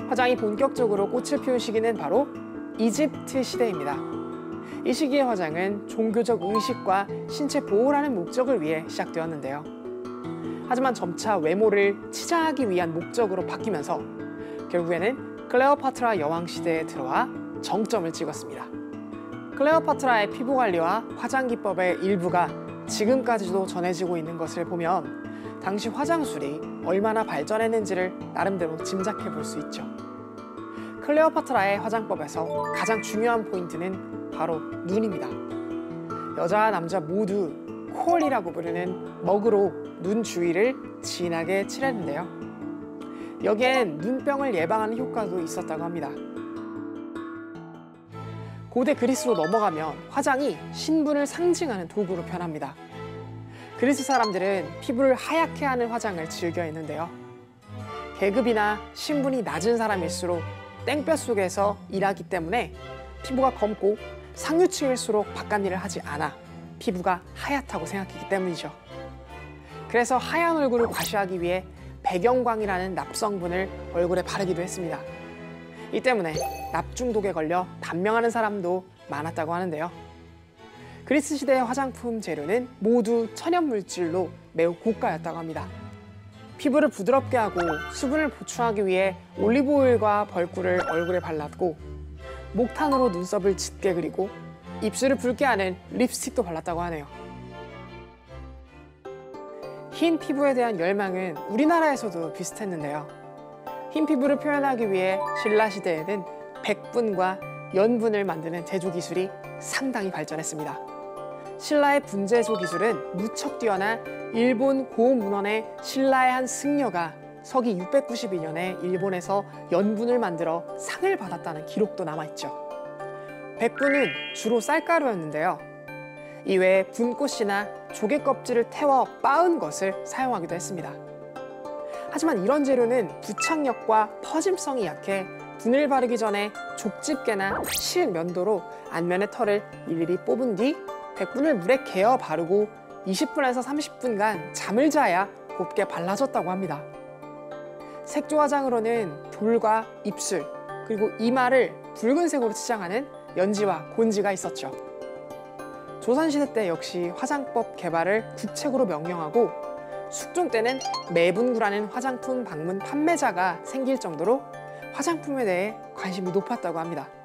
화장이 본격적으로 꽃을 피운 시기는 바로 이집트 시대입니다. 이 시기의 화장은 종교적 의식과 신체 보호라는 목적을 위해 시작되었는데요. 하지만 점차 외모를 치장하기 위한 목적으로 바뀌면서 결국에는 클레오파트라 여왕 시대에 들어와 정점을 찍었습니다. 클레오파트라의 피부 관리와 화장 기법의 일부가 지금까지도 전해지고 있는 것을 보면 당시 화장술이 얼마나 발전했는지를 나름대로 짐작해 볼 수 있죠. 클레오파트라의 화장법에서 가장 중요한 포인트는 바로 눈입니다. 여자와 남자 모두 콜이라고 부르는 먹으로 눈 주위를 진하게 칠했는데요. 여기엔 눈병을 예방하는 효과도 있었다고 합니다. 고대 그리스로 넘어가면 화장이 신분을 상징하는 도구로 변합니다. 그리스 사람들은 피부를 하얗게 하는 화장을 즐겨 했는데요. 계급이나 신분이 낮은 사람일수록 땡볕 속에서 일하기 때문에 피부가 검고 상류층일수록 바깥일을 하지 않아 피부가 하얗다고 생각했기 때문이죠. 그래서 하얀 얼굴을 과시하기 위해 백영광이라는 납성분을 얼굴에 바르기도 했습니다. 이 때문에 납중독에 걸려 단명하는 사람도 많았다고 하는데요. 그리스 시대의 화장품 재료는 모두 천연물질로 매우 고가였다고 합니다. 피부를 부드럽게 하고 수분을 보충하기 위해 올리브오일과 벌꿀을 얼굴에 발랐고 목탄으로 눈썹을 짙게 그리고 입술을 붉게 하는 립스틱도 발랐다고 하네요. 흰 피부에 대한 열망은 우리나라에서도 비슷했는데요. 흰 피부를 표현하기 위해 신라 시대에는 백분과 연분을 만드는 제조 기술이 상당히 발전했습니다. 신라의 분제조 기술은 무척 뛰어나 일본 고문원의 신라의 한 승려가 서기 692년에 일본에서 연분을 만들어 상을 받았다는 기록도 남아있죠. 백분은 주로 쌀가루였는데요. 이외에 분꽃이나 조개 껍질을 태워 빻은 것을 사용하기도 했습니다. 하지만 이런 재료는 부착력과 퍼짐성이 약해 분을 바르기 전에 족집게나 실면도로 안면의 털을 일일이 뽑은 뒤 백분을 물에 개어 바르고 20분에서 30분간 잠을 자야 곱게 발라졌다고 합니다. 색조 화장으로는 볼과 입술, 그리고 이마를 붉은색으로 치장하는 연지와 곤지가 있었죠. 조선시대 때 역시 화장법 개발을 국책으로 명령하고 숙종 때는 매분구라는 화장품 방문 판매자가 생길 정도로 화장품에 대해 관심이 높았다고 합니다.